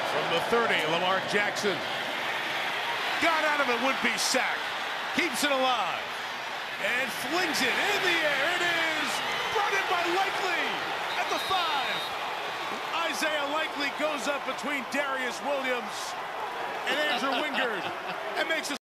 From the 30, Lamar Jackson. Got out of a would-be sack. Keeps it alive. And flings it in the air. It is brought in by Likely at the 5. Isaiah Likely goes up between Darius Williams and Andrew Wingard and makes a